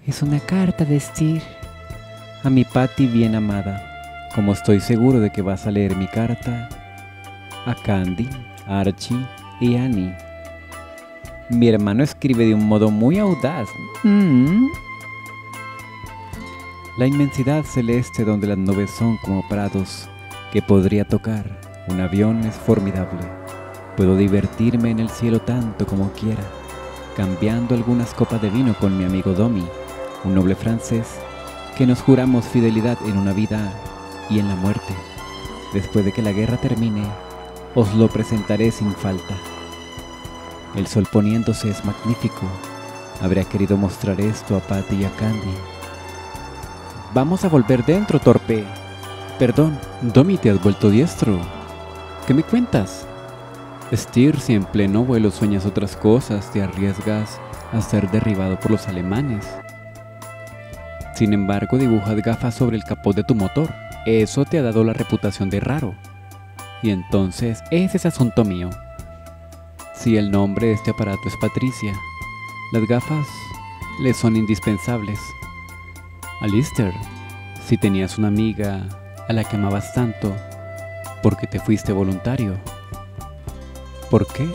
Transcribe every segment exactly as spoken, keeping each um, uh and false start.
Es una carta de Esther a mi Patty bien amada. Como estoy seguro de que vas a leer mi carta, a Candy, Archie y Annie. Mi hermano escribe de un modo muy audaz. Mm. La inmensidad celeste donde las nubes son como prados que podría tocar un avión es formidable. Puedo divertirme en el cielo tanto como quiera, cambiando algunas copas de vino con mi amigo Domi, un noble francés que nos juramos fidelidad en una vida y en la muerte. Después de que la guerra termine, os lo presentaré sin falta. El sol poniéndose es magnífico. Habría querido mostrar esto a Patty y a Candy. Vamos a volver dentro, torpe. Perdón, Domi, te has vuelto diestro. ¿Qué me cuentas? Esther, si en pleno vuelo sueñas otras cosas, te arriesgas a ser derribado por los alemanes. Sin embargo, dibujas gafas sobre el capó de tu motor. Eso te ha dado la reputación de raro. Y entonces, ese es asunto mío. Si el nombre de este aparato es Patricia, las gafas le son indispensables. Alistair, si tenías una amiga a la que amabas tanto, ¿por qué te fuiste voluntario? ¿Por qué?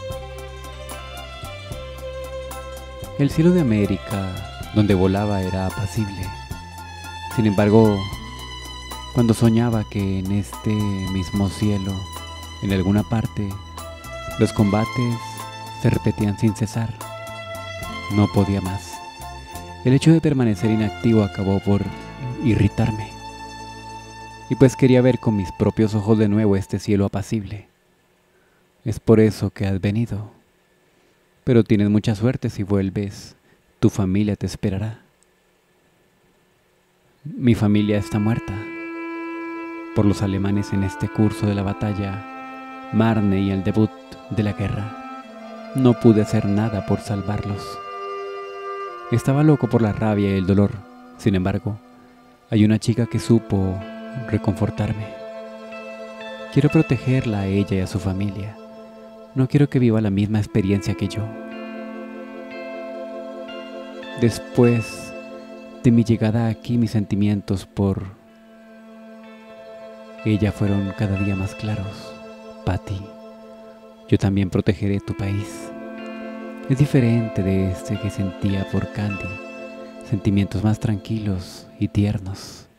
El cielo de América, donde volaba, era apacible. Sin embargo, cuando soñaba que en este mismo cielo, en alguna parte, los combates se repetían sin cesar, no podía más. El hecho de permanecer inactivo acabó por irritarme. Y pues quería ver con mis propios ojos de nuevo este cielo apacible. Es por eso que has venido. Pero tienes mucha suerte si vuelves. Tu familia te esperará. Mi familia está muerta por los alemanes en este curso de la batalla Marne y el debut de la guerra. No pude hacer nada por salvarlos. Estaba loco por la rabia y el dolor. Sin embargo, hay una chica que supo reconfortarme. Quiero protegerla a ella y a su familia. No quiero que viva la misma experiencia que yo. Después de mi llegada aquí, mis sentimientos por ella fueron cada día más claros. Patty, yo también protegeré tu país. Es diferente de este que sentía por Candy. Sentimientos más tranquilos y tiernos.